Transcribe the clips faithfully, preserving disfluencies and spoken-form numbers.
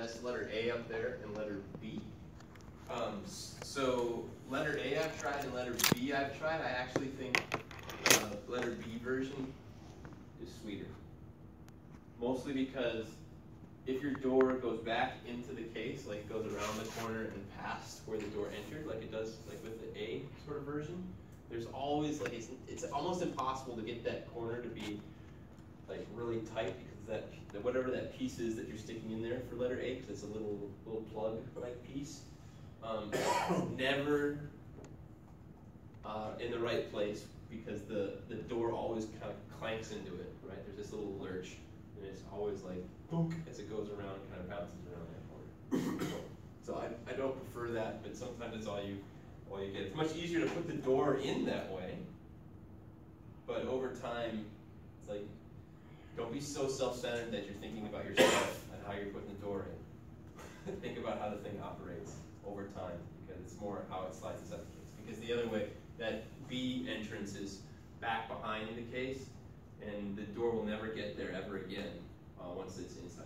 has letter A up there and letter B. Um, so letter A I've tried and letter B I've tried. I actually think uh, letter B version is sweeter. Mostly because if your door goes back into the case, like goes around the corner and past where the door entered, like it does like with the A sort of version, there's always like, it's, it's almost impossible to get that corner to be like really tight because that, that whatever that piece is that you're sticking in there for letter A, because it's a little little plug like piece, um, never uh, in the right place because the, the door always kind of clanks into it, right? There's this little lurch and it's always like book as it goes around and kind of bounces around that corner. So I, I don't prefer that, but sometimes it's all you all you get. It's much easier to put the door in that way, but over time, it's like, don't be so self-centered that you're thinking about yourself and how you're putting the door in. Think about how the thing operates over time, because it's more how it slides inside the case. Because the other way, that B entrance is back behind the case, and the door will never get there ever again uh, once it's inside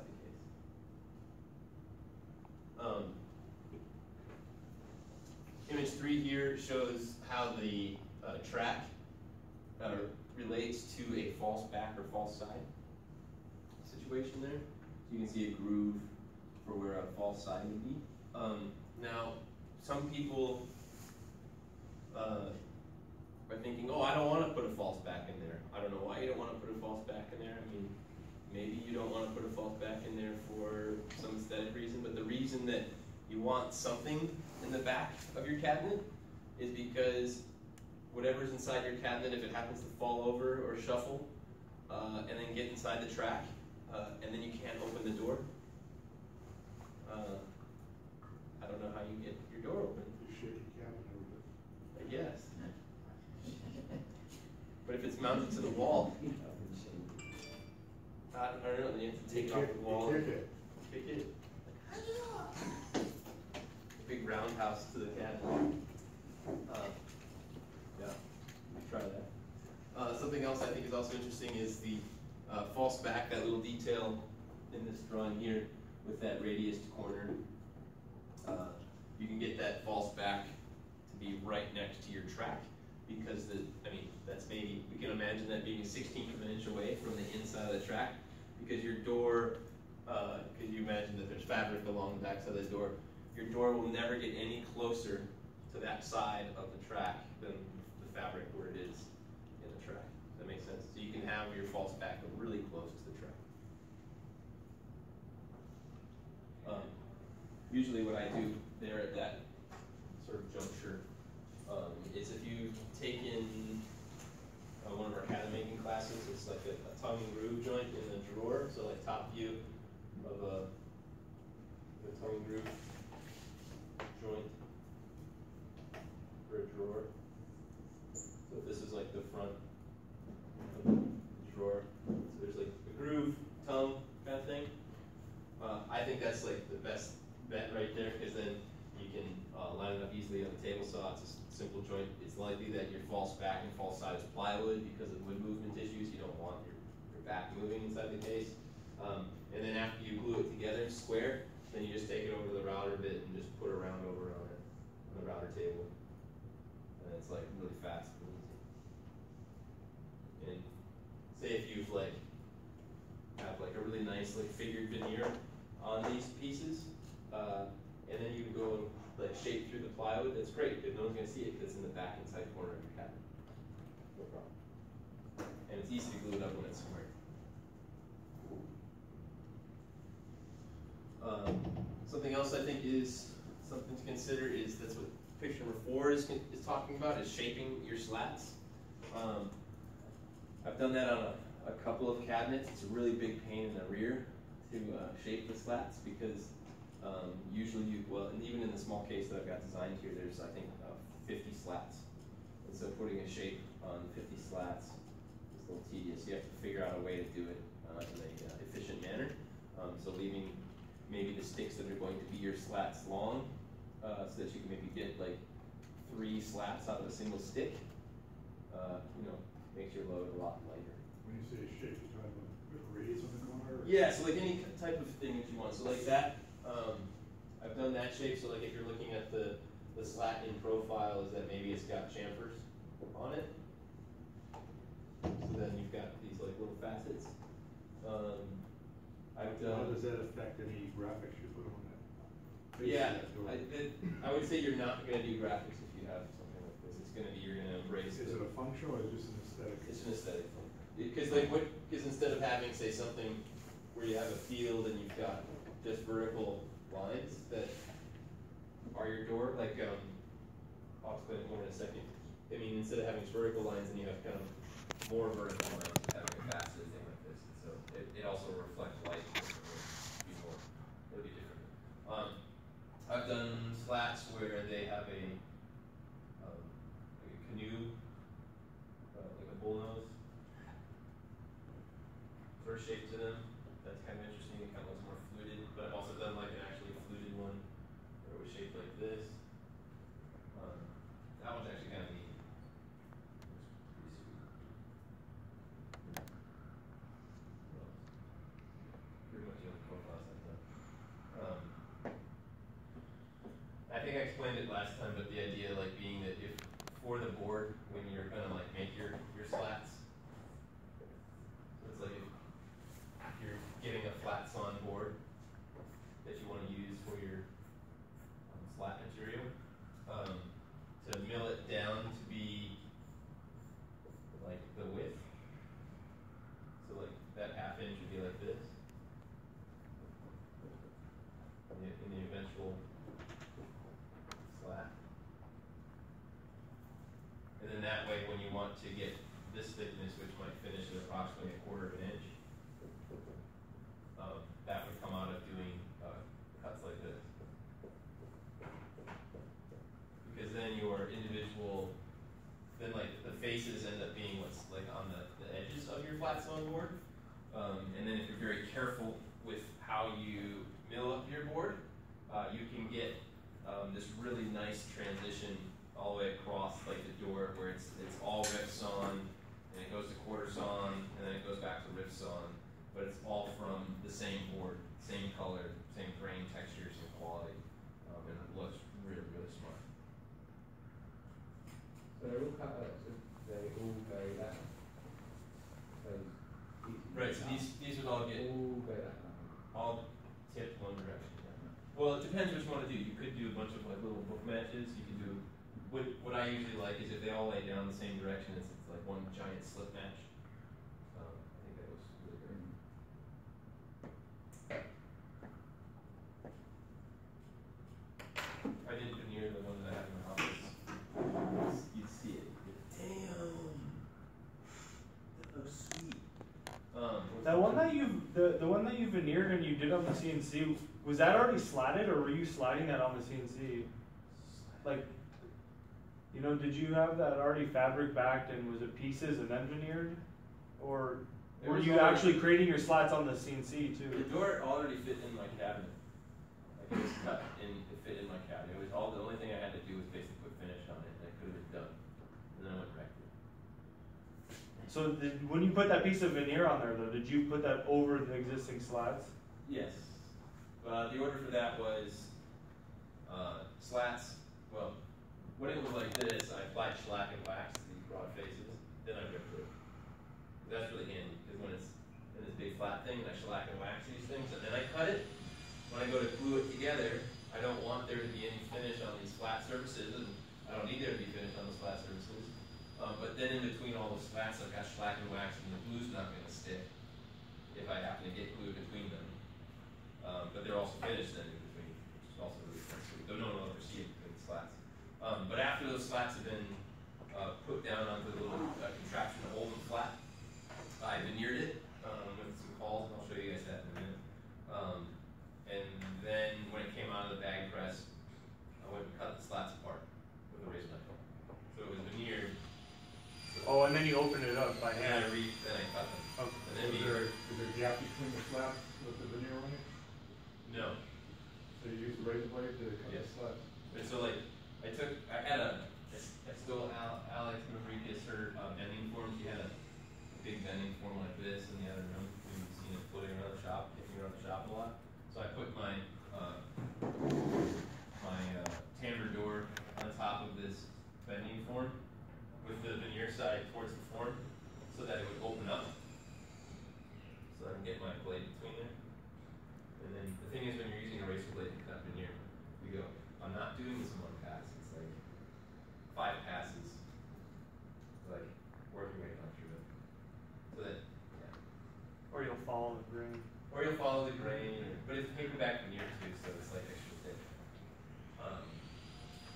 the case. Um, image three here shows how the uh, track uh, relates to a false back or false side situation there. So you can see a groove for where a false side would be. Um, now, some people uh, are thinking, oh, I don't want to put a false back in there. I don't know why you don't want to put a false back in there. I mean, maybe you don't want to put a false back in there for some aesthetic reason, but the reason that you want something in the back of your cabinet is because whatever's inside your cabinet, if it happens to fall over or shuffle, uh, and then get inside the track, uh, and then you can't open the door, uh, I don't know how you get your door open. You shake your cabinet a little bit. I guess. But if it's mounted to the wall, I don't know, then you have to take it off the wall. Kick it. Kick it. Big roundhouse to the cabinet. Uh, yeah, try that. Uh, something else I think is also interesting is the uh, false back, that little detail in this drawing here with that radiused corner. Uh, you can get that false back to be right next to your track because the, I mean, that's maybe, we can imagine that being a sixteenth of an inch away from the inside of the track because your door, uh, could you imagine that there's fabric along the back side of the door, your door will never get any closer to that side of the track than the fabric where it is in the track. Does that make sense? So you can have your false back really close to the track. Um, usually what I do there at that sort of juncture um, is if you take in uh, one of our cabinet making classes, it's like a, a tongue and groove joint in the drawer, so like top view of a, a tongue and groove joint for a drawer. So this is like the front of the drawer. So there's like a groove, tongue kind of thing. Uh, I think that's like the best bet right there because then you can uh, line it up easily on the table saw. It's a simple joint. It's likely that your false back and false side is plywood because of wood movement issues. You don't want your, your back moving inside the case. Um, and then after you glue it together square, then you just take it over to the router bit and just put a round over on it, on the router table. And it's like really fast and easy. And say if you've like, have like a really nice like figured veneer on these pieces, uh, and then you can go and like shape through the plywood, that's great because no one's gonna see it because it's in the back inside corner of your cabinet. No problem. And it's easy to glue it up when it's square. Um, something else I think is something to consider is that's what picture number four is, is talking about, is shaping your slats. Um, I've done that on a, a couple of cabinets. It's a really big pain in the rear to uh, shape the slats because um, usually you, well, and even in the small case that I've got designed here, there's I think uh, fifty slats. And so putting a shape on fifty slats is a little tedious. You have to figure out a way to do it uh, in an uh, efficient manner. Um, so leaving maybe the sticks that are going to be your slats long, uh, so that you can maybe get like three slats out of a single stick, uh, you know, makes your load a lot lighter. When you say shape, you're talking about a raise on the corner? Yeah, so like any type of thing that you want. So like that, Um, I've done that shape, so like if you're looking at the, the slat in profile, is that maybe it's got chamfers on it. So then you've got these like little facets. Um, I've done. How does that affect any graphics you put on that? face of Yeah, that door? I, it, I would say you're not gonna do graphics if you have something like this. It's gonna be, you're gonna embrace Is the- it a functional or just an aesthetic? It's an aesthetic thing. Because like what, because instead of having, say, something where you have a field and you've got just vertical lines that are your door, like, um, I'll explain it more in a second. I mean, instead of having vertical lines, then you have kind of more vertical lines, having a faceted thing like this. So it, it also reflects light, so it'll be more, it'll be different. Um, I've done slats where they have a, um, like a canoe, uh, like a bullnose sort of shape to them. That's kind of interesting. It kind of looks more fluted, but I've also done like an actually fluted one where it was shaped like this. Um, that one's actually kind of neat. Looks pretty sweet. What else? Pretty much the only profiles I've done. Um, I think I explained it last time, but the idea like being that if for the board when you're gonna like make your your slats, so it's like if you're getting a flat sawn board that you want to use for your um, slat material, um, to mill it down to be like the width. So like that half inch would be like this. In the, in the eventual slat. And then that way when you want to get this thickness, which might finish at approximately a quarter of an inch, Um, that would come out of doing uh, cuts like this. Because then your individual, then like the faces end up being what's like on the, the edges of your flat sawn board. Um, and then if you're very careful with how you mill up your board, uh, you can get um, this really nice transition all the way across like the door where it's, it's all rift sawn, and it goes to quarter sawn, and then it goes back to rift sawn. But it's all from the same board, same color, same grain texture, same quality, um, and it looks really, really smart. So they're all cut out, so they all go that. Those pieces Right, so cut, these these would all get all go that. all tipped one direction. Yeah. Well, it depends what you want to do. You could do a bunch of like little book matches. You could do what what I usually like is if they all lay down the same direction. It's, it's like one giant slip match. Um, I think that looks really great. I did veneer the one that I have in my office. You'd see it. Damn, that looks sweet. Um, what's That the- one that you, the, the one that you veneered and you did on the C N C, was that already slatted or were you sliding that on the C N C? Like, you know, did you have that already fabric backed and was it pieces and then veneered? Or It were was you already- actually creating your slats on the C N C The too? door already fit in my cabinet. Like it was cut in, it fit in my cabinet. It was all, the only thing I had to do was basically put finish on it, and it could have been done. And then I went and wrecked it. So did, when you put that piece of veneer on there though, did you put that over the existing slats? Yes. Uh, the order for that was uh, slats. Well, when it was like this, I applied shellac and wax to these broad faces. Then I ripped it. That's really handy because when it's in this big flat thing, I shellac and wax these things, and then I cut it. When I go to glue it together, I don't want there to be any finish on these flat surfaces, and I don't need there to be finish on those flat surfaces. Um, but then in between all those slats, I've got shellac and wax, and the glue's not going to stick if I happen to get glue between them. Um, but they're also finished then in between, which is also really nice. So no one will ever see it between the slats. Um, but after those slats have been uh, put down onto the little uh, contraption to hold them flat, I veneered it um, with some cauls, and I'll show you guys that in a minute. Um, and then when it came out of the bag press, I went and cut the slats apart with a razor knife. So it was veneered. Oh, and then you opened it up by And I hand. re then I cut them. Okay. And then Is we, there, is there a gap between the slabs with the veneer on it? no. So you use the razor blade to cut the Yes. slabs? And so like, I took, I had a, I stole Al, Alex Mavrikis, her uh, bending form. She had a big bending form like this in the other room. We've seen it floating around the shop, kicking around the shop a lot. So I put my uh,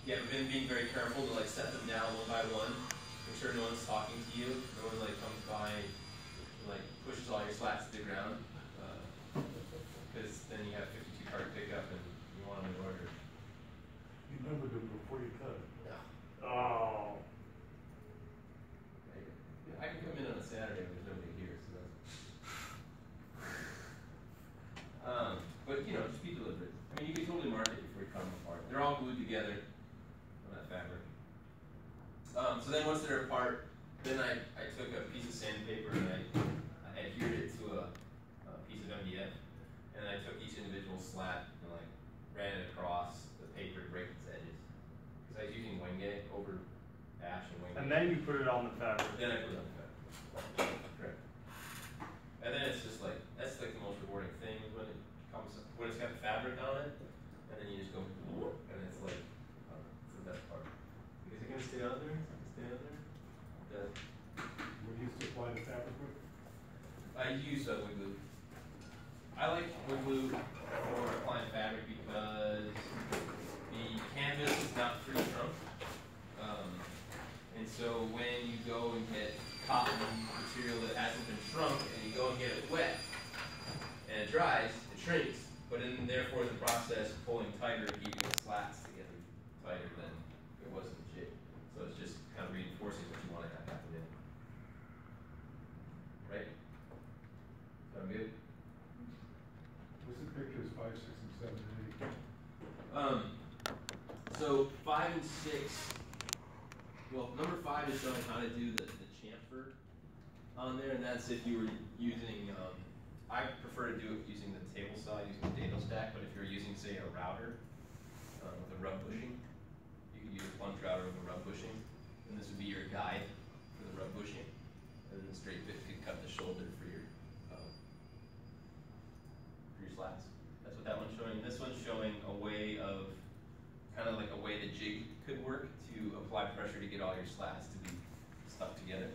yeah, I've been being very careful to like set them down one by one, make sure no one's talking to you, no one like comes by and like pushes all your slats to the ground, because uh, then you have fifty-two card pickup and you want them in order. You numbered them before you cut. No. Oh. I, I can come in on a Saturday when there's nobody here, so that's. Um, but you know, just be deliberate. I mean, you can totally mark it before you cut them apart. They're all glued together on that fabric. Um, so then once they're apart, then I, I took a piece of sandpaper and I, I adhered it to a, a piece of M D F, and then I took each individual slat and like ran it across the paper to break its edges. Because I was using Wingate over ash and Wingate. And then you put it on the fabric. Then I put it on the fabric. Correct. And then it's just like, that's like the most rewarding thing when it comes, when it's got the fabric on it, and then you just go, and it's like, uh, it's the best part. Is it gonna stay on there? Stay on there? Does. What do you supply the fabric with? I use uh, wood glue. I like wood glue for applying fabric because the canvas is not pre-shrunk. Um, and so when you go and get cotton material that hasn't been shrunk and you go and get it wet and it dries, it shrinks. But in therefore the process of pulling tighter, keeping the slats together tighter than it was in the jig. So it's just kind of reinforcing what you want to have happen in. Right? Sound good? What's the pictures, five, six, and seven, and eight? Um, so five and six, well, number five is showing how to do the, the chamfer on there, and that's if you were using, um, I prefer to do it using the table saw, using the dado stack, but if you're using, say, a router uh, with a rub bushing, you could use a plunge router with a rub bushing, and this would be your guide for the rub bushing, and then the straight bit could cut the shoulder for your, uh, for your slats. That's what that one's showing. This one's showing a way of, kind of like a way the jig could work to apply pressure to get all your slats to be stuck together.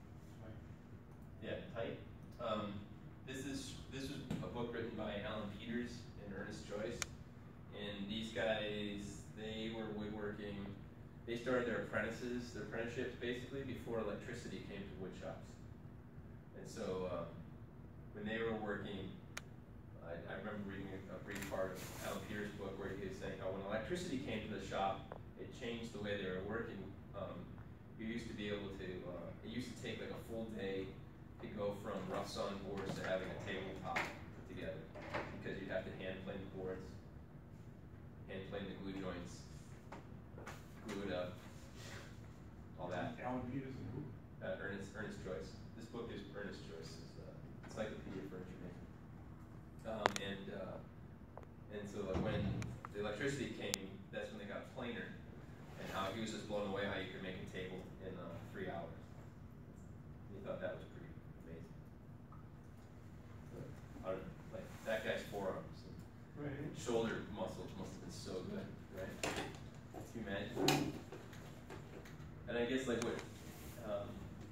Yeah, tight. Um, this is this was a book written by Alan Peters and Ernest Joyce, and these guys, they were woodworking. They started their apprentices, their apprenticeships basically before electricity came to wood shops. And so um, when they were working, I, I remember reading a, a brief part of Alan Peters' book where he was saying how when electricity came to the shop, it changed the way they were working. Um, you used to be able to, uh, it used to take like a full day to go from rough sawn boards to having a tabletop put together, because you'd have to hand plane the boards, hand plane the glue joints, glue it up, all that. Alan Peters and who? Uh, Ernest Ernest Joyce. This book is Ernest Joyce's uh, Encyclopedia of Furniture Making. Um, and uh, and so like when the electricity came, that's when they got planer, and how he was just blown away how you could make a table in uh, three hours. He thought that was pretty amazing. But, I don't know, like that guy's forearms and Right. shoulder muscles must have been so good, right? Can you imagine? And I guess like what um,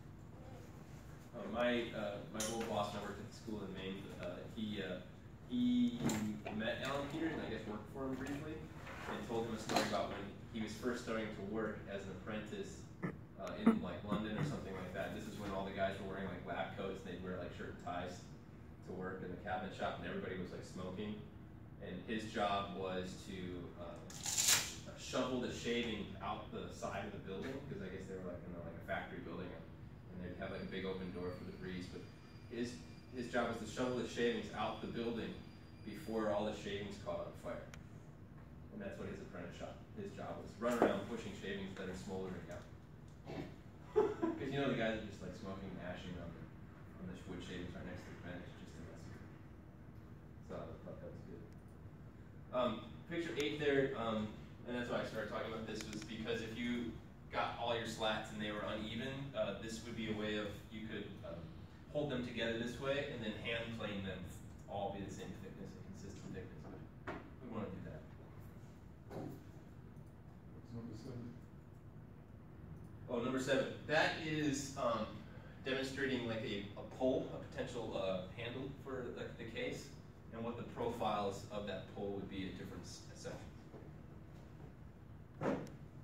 uh, my uh, my old boss when I worked at the school in Maine, uh, he uh, he met Alan Peters and I guess worked for him briefly, and told him a story about when he was first starting to work as an apprentice uh, in like London or something like that. This is when all the guys were wearing like lab coats and they'd wear like shirt and ties to work in the cabinet shop, and everybody was like smoking. And his job was to uh, shovel the shavings out the side of the building, because I guess they were like in a, like a factory building, and they'd have like a big open door for the breeze. But his his job was to shovel the shavings out the building before all the shavings caught on fire. And that's what his apprentice shop, his job was, run around pushing shavings that are smoldering out. Because you know the guys are just like smoking and ashing on the on the wood shavings right next to the bench just to mess with it. So I thought that was good. Um, picture eight there, um, and that's why I started talking about this, was because if you got all your slats and they were uneven, uh, this would be a way of, you could um, hold them together this way and then hand plane them all be the same thickness and consistent thickness. But we want to do that. What's number seven? Oh, number seven. That is um, demonstrating like a, a pole, a potential uh, handle for the, the case, and what the profiles of that pole would be at different sections.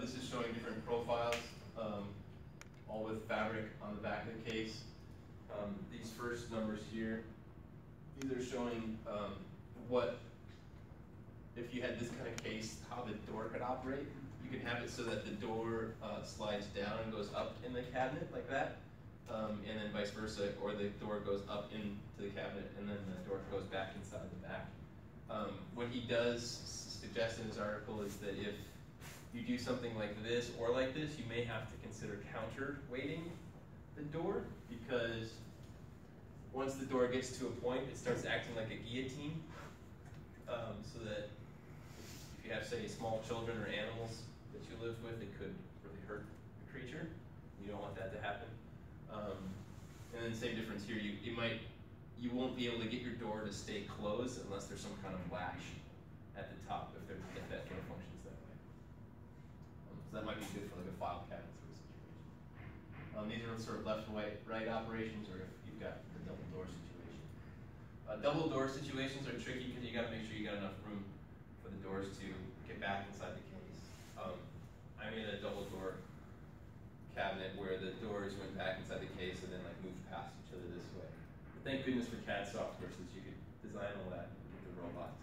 this is showing different profiles, um, all with fabric on the back of the case. Um, these first numbers here, these are showing um, what, if you had this kind of case, how the door could operate. You can have it so that the door uh, slides down and goes up in the cabinet like that, um, and then vice versa, or the door goes up into the cabinet and then the door goes back inside the back. Um, what he does suggest in his article is that if you do something like this or like this, you may have to consider counterweighting the door, because once the door gets to a point, it starts acting like a guillotine, um, so that if you have, say, small children or animals that you live with, it could really hurt the creature. You don't want that to happen. Um, and then same difference here. You, you might, you won't be able to get your door to stay closed unless there's some kind of latch at the top, if, there, if that door functions that way. Um, so that might be good for like a file cabinet sort of situation. Um, these are sort of left and right, right operations, or if you've got the double door situation. Uh, double door situations are tricky because you got to make sure you got enough room for the doors to get back inside the case. Um, I made a double door cabinet where the doors went back inside the case and then like moved past each other this way. But thank goodness for C A D software, so that you could design all that with the robot.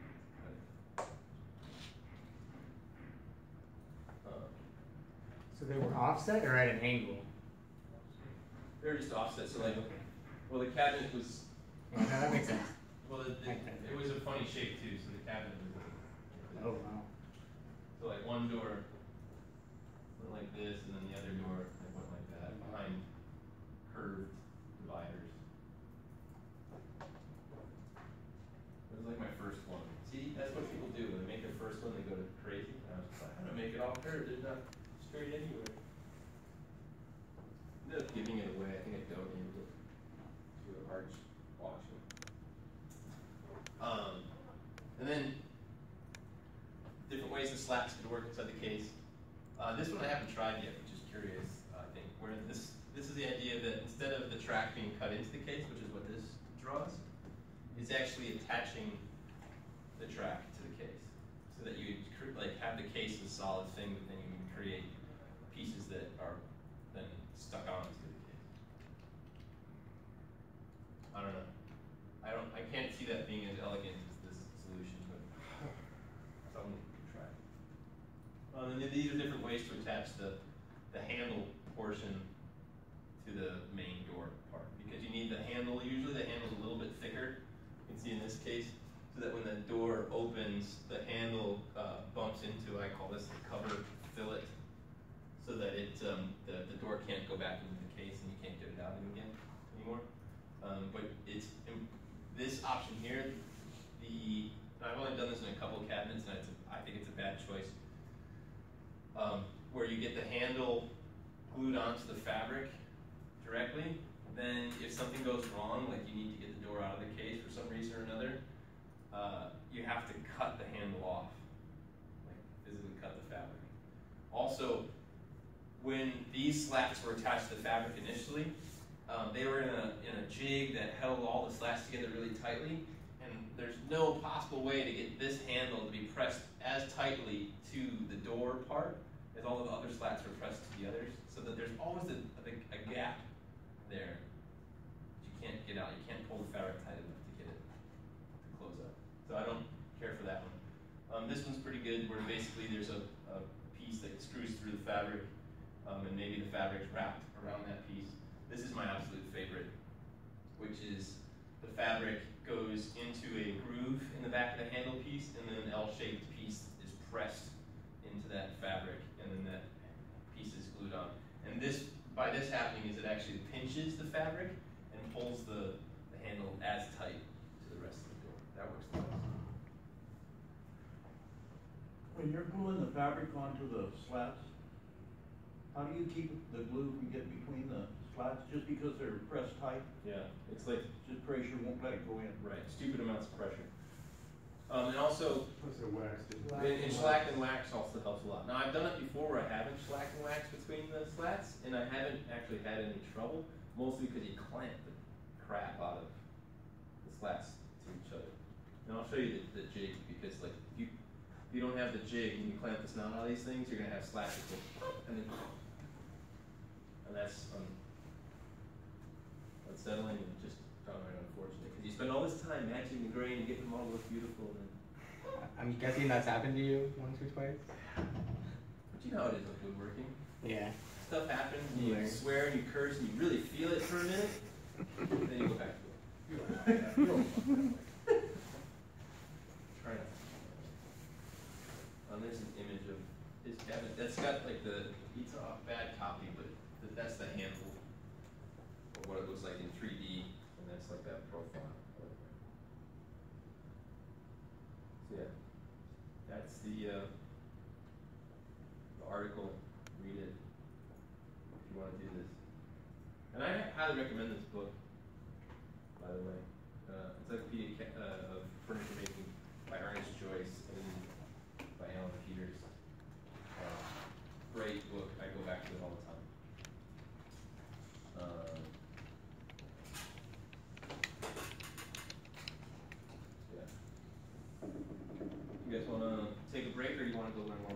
Um, So they were offset or at an angle? they're just offset, so like, well, the cabinet was, Yeah, no, that makes sense. well, it, it, it was a funny shape too, so the cabinet was, Oh, wow. so like one door went like this, and then the other door like, went like that, behind curved dividers. It was like my first one. See, that's what people do. When they make their first one, they go to crazy. And I was just like, I'm gonna make it all curved. It's not straight anywhere. Ended up giving it away. I think I donated it to an arch auction. Um, and then different ways the slats could work inside the case. Uh, this one I haven't tried yet, which is curious. I think where this this is the idea that instead of the track being cut into the case, which is what this draws, it's actually attaching the track to the case, so that you like have the case as a solid thing, but then you can create pieces that are then stuck onto the case. I don't know. I don't. I can't see that being as elegant as this solution, but someone can try. Um, and then these are different ways to attach the the handle portion to the main door part, because you need the handle. Usually, the handle's a little bit thicker. You can see in this case, so that when the door opens, the handle uh, bumps into, I call this the cover fillet, so that it um, the, the door can't go back into the case and you can't get it out again anymore. Um, but it's in this option here, the I've only done this in a couple of cabinets, and it's a, I think it's a bad choice. Um, where you get the handle glued onto the fabric directly, then if something goes wrong, like you need to get the door out of the case for some reason or another, uh, you have to cut the handle off, like physically cut the fabric. Also, when these slats were attached to the fabric initially, um, they were in a, in a jig that held all the slats together really tightly, and there's no possible way to get this handle to be pressed as tightly to the door part as all of the other slats are pressed to the others, so that there's always a, a, a gap there that you can't get out. You can't pull the fabric tight enough to get it to close up. So I don't care for that one. Um, this one's pretty good, where basically there's a, a piece that screws through the fabric, um, and maybe the fabric's wrapped around that piece. This is my absolute favorite, which is the fabric goes into a groove in the back of the handle piece, and then an L-shaped piece is pressed into that fabric, and then that piece is glued on. And this, by this happening, is it actually pinches the fabric and pulls the, the handle as tight to the rest of the door. That works the best. When you're gluing the fabric onto the slats, how do you keep the glue from getting between the slats? Just because they're pressed tight, Yeah, it's like, just pressure won't let it go in. right, stupid amounts of pressure. Um, and also, Plus the wax didn't. and, and shellac and wax also helps a lot. Now, I've done it before where I haven't shellac and wax between the slats, and I haven't actually had any trouble, mostly because you clamp the crap out of the slats to each other. And I'll show you the, the jig, because like, if you, if you don't have the jig and you clamp the snout on these things, you're gonna have slats that go, and then, and that's um, unsettling and just downright unfortunate. Because you spend all this time matching the grain and getting them all to look beautiful, and then, I'm guessing that's happened to you once or twice? but you know how it is with woodworking. Yeah. Stuff happens, and you Learn. swear and you curse and you really feel it for a minute, then you go back to it. Try not to. Um, there's an image of his cabinet. That's got like the, it's a bad copy, but th- that's the handle of what it looks like in three D, and that's like that profile. So yeah, that's the, uh, the article. Read it if you want to do this. And I highly recommend this book, by the way. Uh, Encyclopedia Ca- uh, of Furniture Making by Ernest Joyce and by Alan Peters. Uh, great book. I go back to it all the time. Um, yeah. You guys want to take a break, or do you want to go learn more